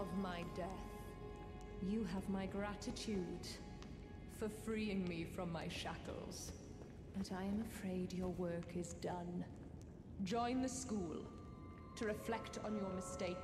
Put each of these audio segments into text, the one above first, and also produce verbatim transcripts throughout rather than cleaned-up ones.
of my death. You have my gratitude for freeing me from my shackles. But I am afraid your work is done. Join the school to reflect on your mistake.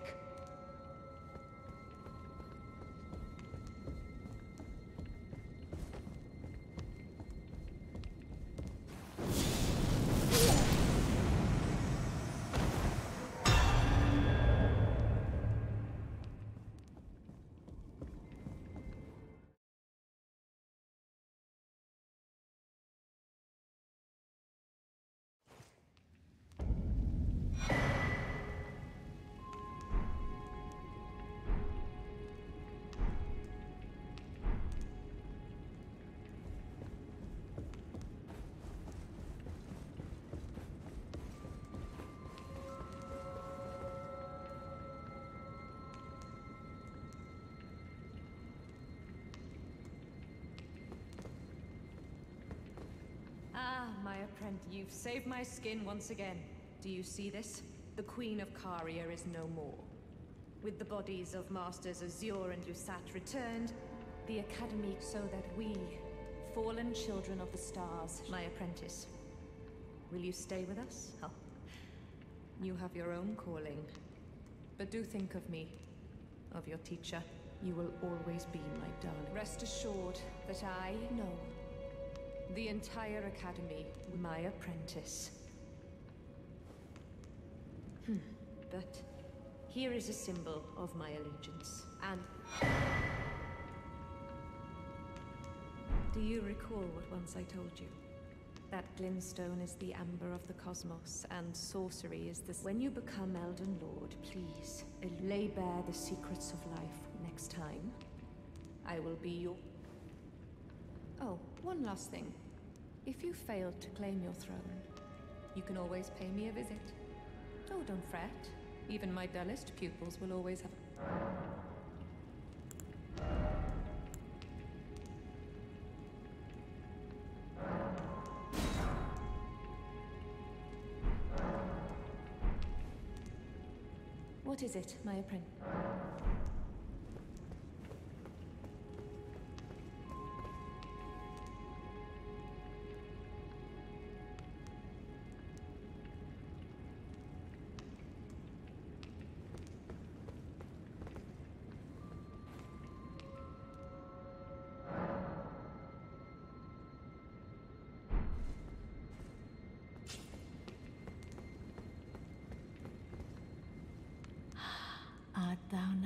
Ah, my apprentice, you've saved my skin once again. Do you see this? The Queen of Caria is no more. With the bodies of Masters Azure and Lusat returned, the Academy, so that we, fallen children of the stars, my apprentice, will you stay with us? Oh, you have your own calling. But do think of me, of your teacher. You will always be my darling. Rest assured that I know the entire Academy, my apprentice. Hmm. But here is a symbol of my allegiance. And do you recall what once I told you? That glintstone is the amber of the cosmos, and sorcery is the... When you become Elden Lord, please lay bare the secrets of life next time. I will be your... Oh, one last thing. If you fail to claim your throne, you can always pay me a visit. Oh, don't fret. Even my dullest pupils will always have... What is it, my apprentice? Art thou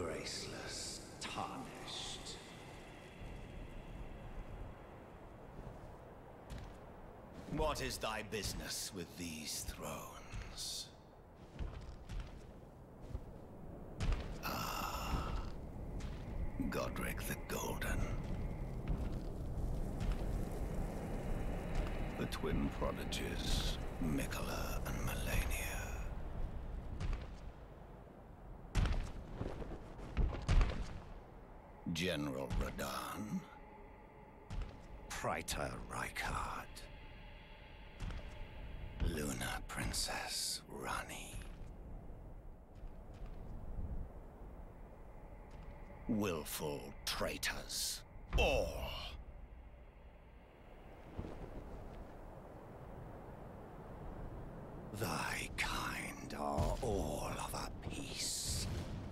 Graceless, tarnished. What is thy business with these thrones? Ah, Godric the Golden. The twin prodigies, Miquella and Malenia. General Radahn. Praetor Rykard. Luna Princess Ranni. Willful traitors, all. Thy kind are all of a piece.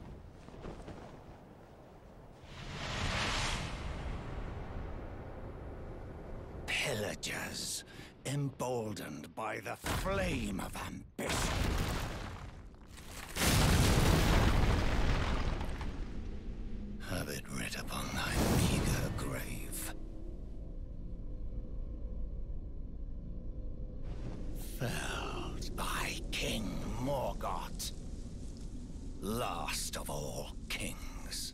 Pillagers, emboldened by the flame of ambition. Have it writ upon thy meager grave. Felled by King Morgott, last of all kings.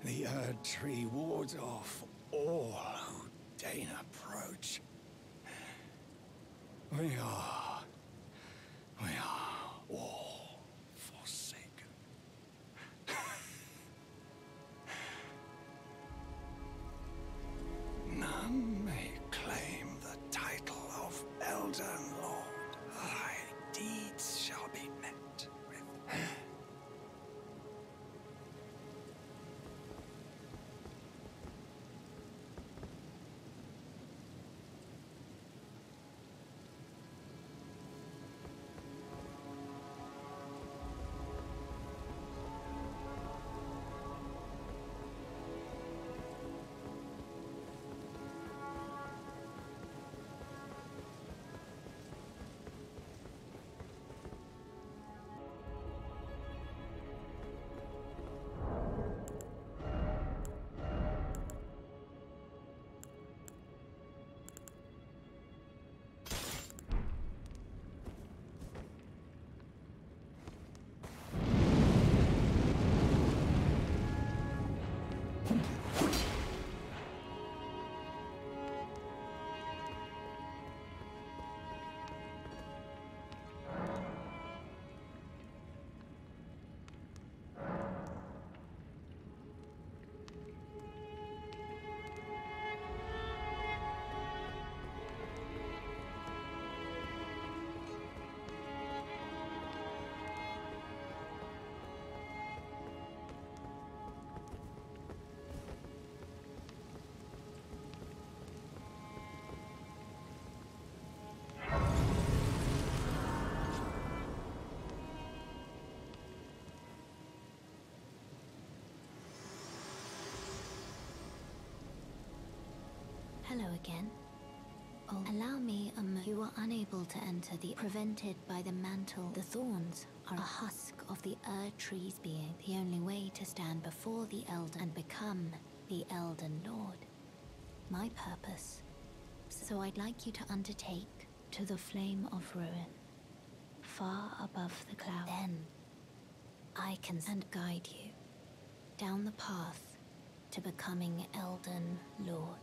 The Erd Tree wards off all who deign approach. We are... we are all forsaken. None may claim the title of Elden Lord. Thy deeds shall be met with... Hello again. Oh, allow me a mo- You are unable to enter the... Prevented by the mantle. The thorns are a husk of the Erd Tree's being. The only way to stand before the Elden and become the Elden Lord. My purpose. So I'd like you to undertake to the Flame of Ruin. Far above the clouds. Then I can and guide you down the path to becoming Elden Lord.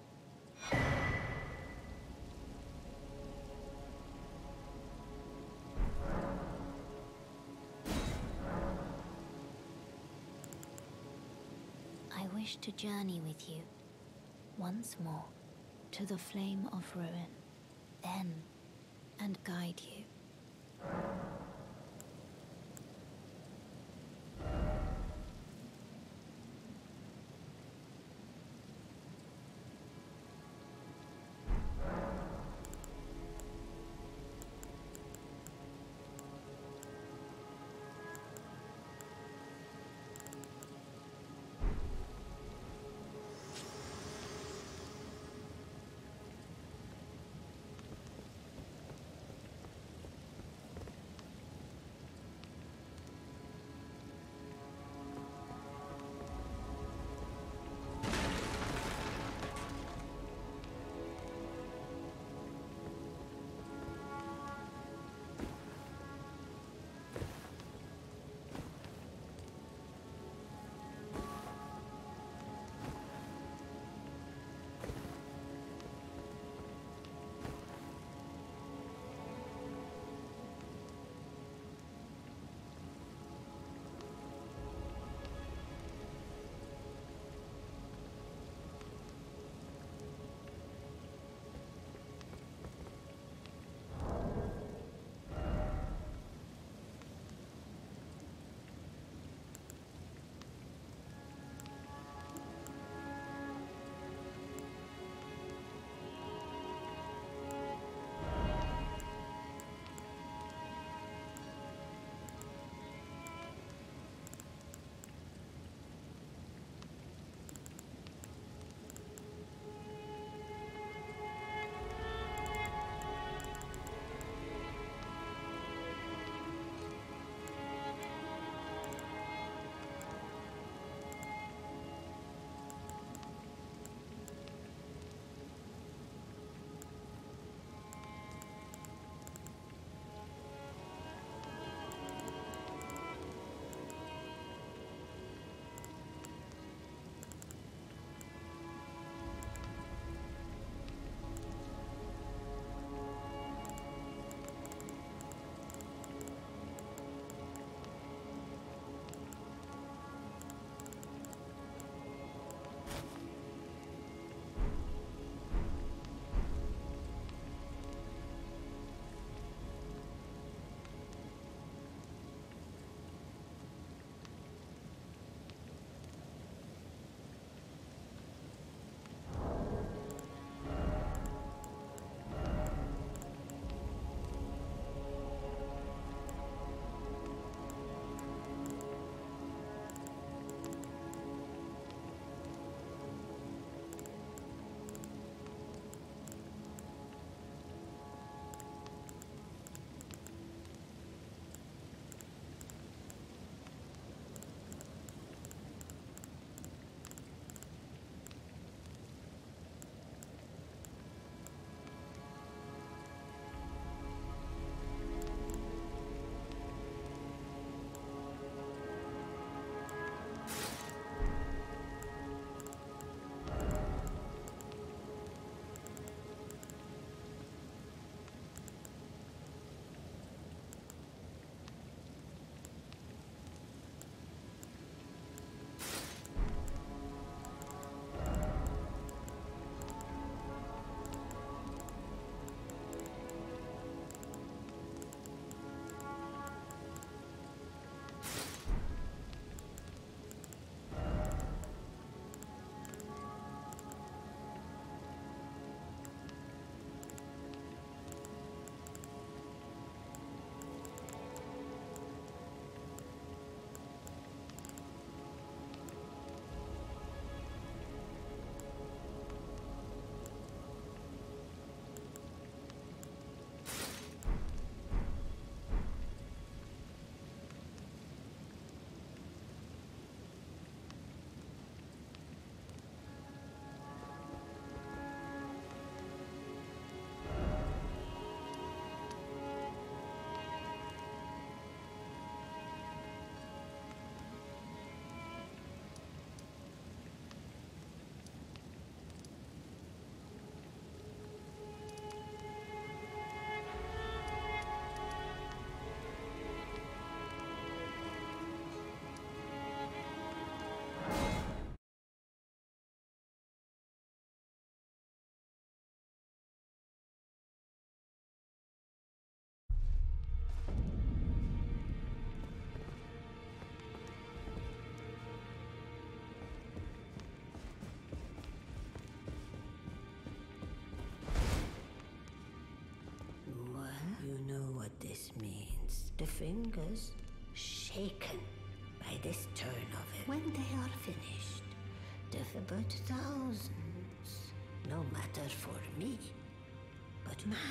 I wish to journey with you once more to the Flame of Ruin, then and guide you. fingers shaken by this turn of it. When they are finished, there's about thousands. No matter for me, but my...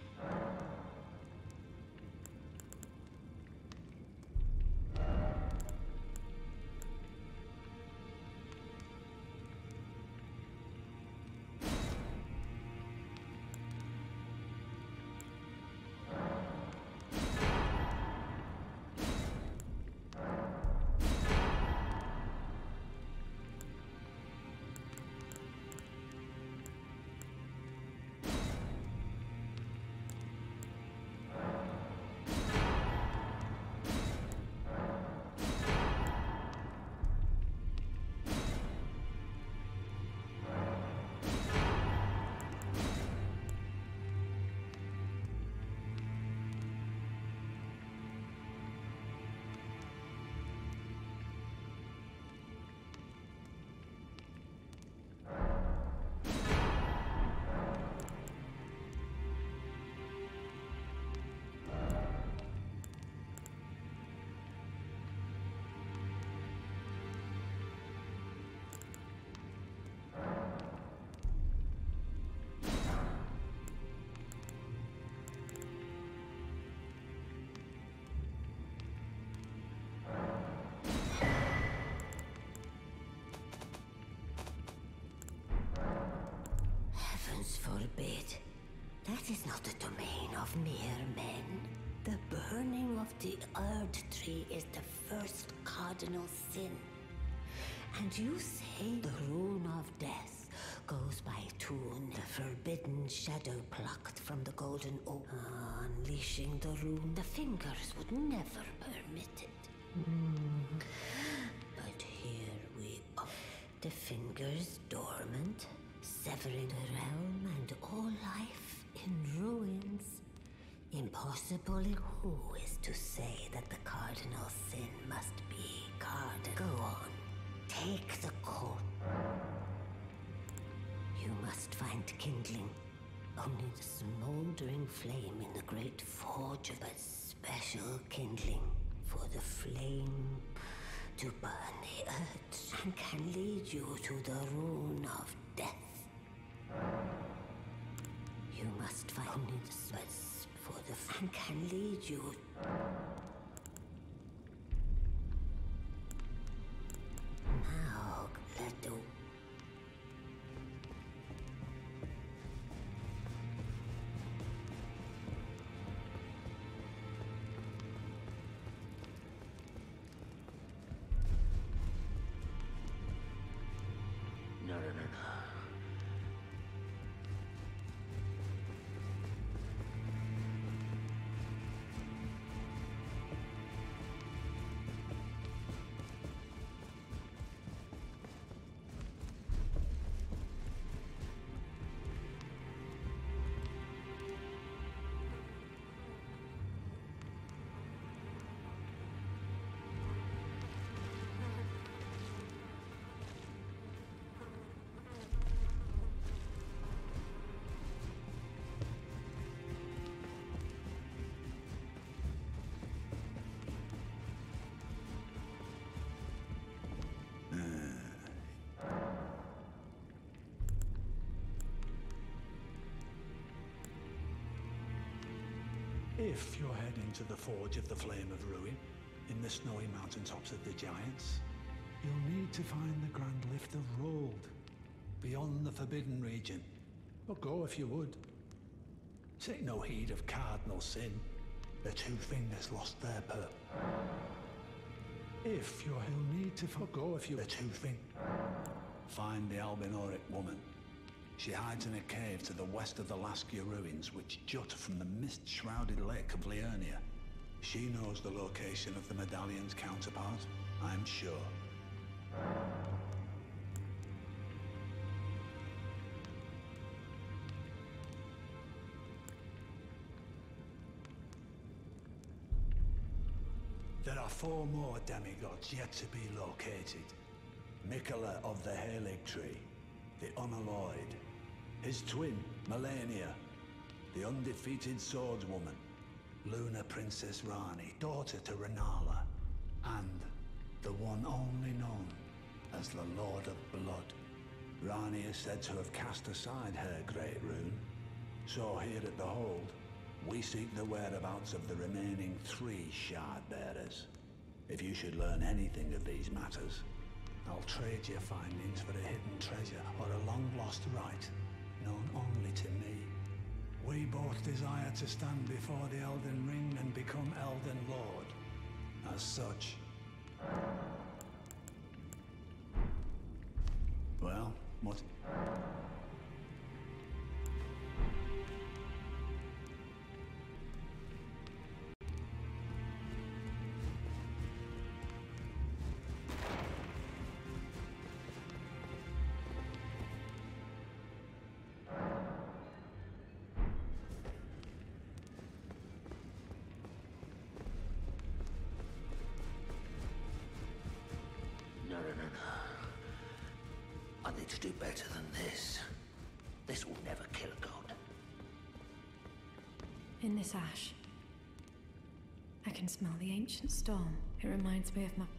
Forbid. That is not the domain of mere men. The burning of the Erd Tree is the first cardinal sin. And you say the rune of death goes by Toon, the forbidden shadow plucked from the golden oak. Uh, unleashing the rune, the fingers would never permit it. Mm. But here we are. The fingers dormant, severing the realm and all life in ruins. Impossible. Who is to say that the cardinal sin must be carded? Go on. Take the court. You must find kindling. Only the smoldering flame in the great forge of a special kindling for the flame to burn the earth and can lead you to the rune of death. You must find only the space for the f and can lead you. Now, let go. No, no, no, no. If you're heading to the Forge of the Flame of Ruin, in the snowy mountaintops of the Giants, you'll need to find the Grand Lift of Rold, beyond the Forbidden Region. But go if you would. Take no heed of cardinal sin. The two fingers lost their purpose. If you'll need to forgo if you the two thing. Find the Albinoric woman. She hides in a cave to the west of the Laskia ruins, which jut from the mist-shrouded lake of Liurnia. She knows the location of the medallion's counterpart, I'm sure. There are four more demigods yet to be located. Mikola of the Halig Tree, the Unalloyed, his twin, Melania, the undefeated swordswoman, Luna Princess Rani, daughter to Renala, and the one only known as the Lord of Blood. Rani is said to have cast aside her great rune, so here at the Hold, we seek the whereabouts of the remaining three Shard Bearers. If you should learn anything of these matters, I'll trade your findings for a hidden treasure or a long-lost right, known only to me. We both desire to stand before the Elden Ring and become Elden Lord. As such... Well, what... No, no, no, no. I need to do better than this. This will never kill a god. In this ash, I can smell the ancient storm. It reminds me of my...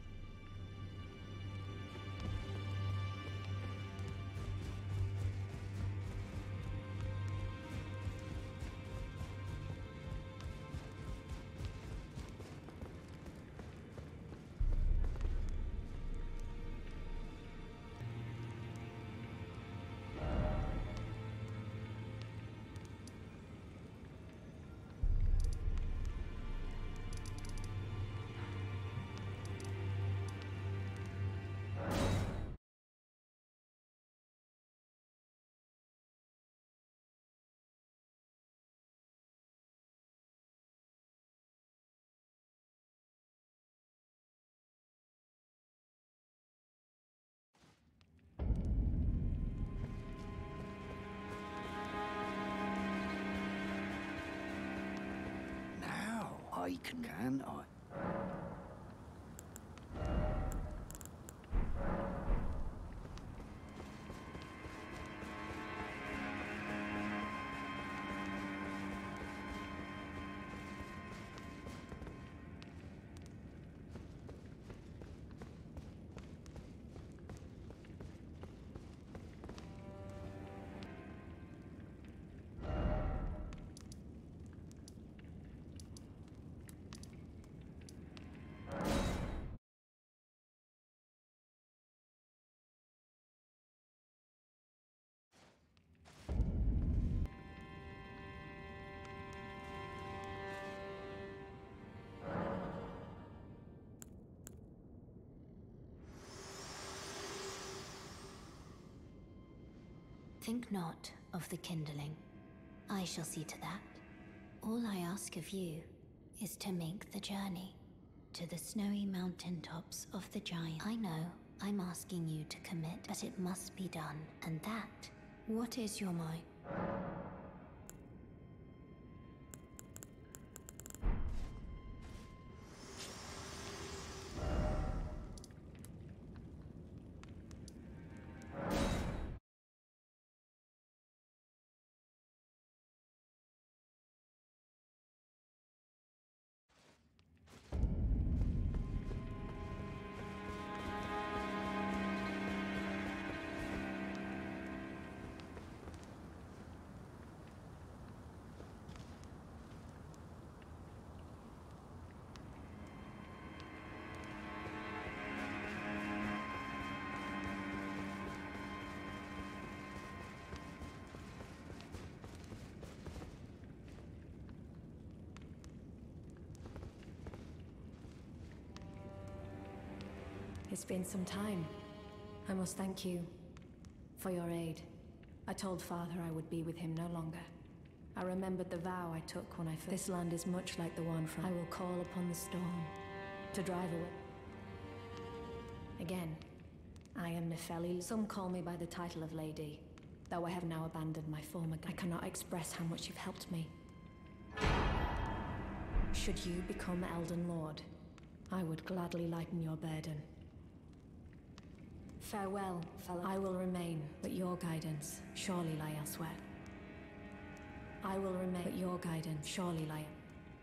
I can, can I? Think not of the kindling. I shall see to that. All I ask of you is to make the journey to the snowy mountaintops of the giant. I know I'm asking you to commit, but it must be done. And that, what is your mind? It's been some time. I must thank you for your aid. I told Father I would be with him no longer. I remembered the vow I took when I first... This land is much like the one from... I will call upon the storm to drive away. Again, I am Nefeli. Some call me by the title of Lady, though I have now abandoned my former... I cannot express how much you've helped me. Should you become Elden Lord, I would gladly lighten your burden. Farewell, fellow. I will remain, but your guidance surely lie elsewhere. I will remain, but your guidance surely lie...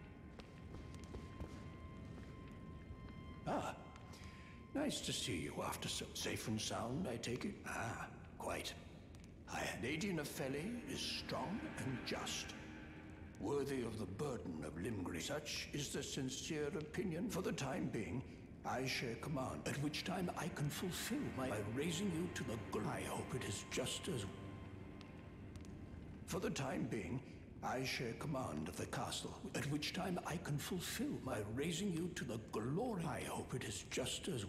Ah, nice to see you after so safe and sound, I take it? Ah, quite. I, Lady Nepheli is strong and just, worthy of the burden of Limgrave. Such is the sincere opinion. For the time being, I share command, at which time I can fulfill my... by raising you to the gl- I hope it is just as... For the time being, I share command of the castle, at which time I can fulfill my raising you to the glory. I hope it is just as...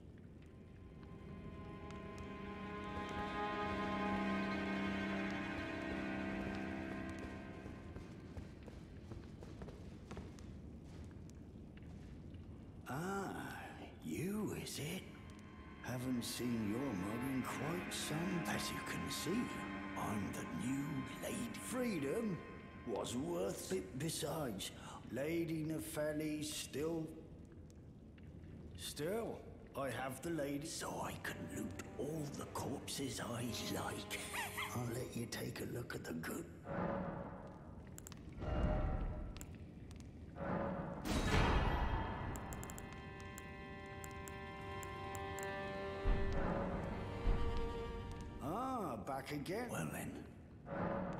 Ah, you, is it? Haven't seen your mug in quite some... As you can see, I'm the new Lady Freedom. Was worth it. Besides, Lady Nepheli still... Still, I have the lady... So I can loot all the corpses I like. I'll let you take a look at the good... Ah, back again. Well then.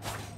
Ugh.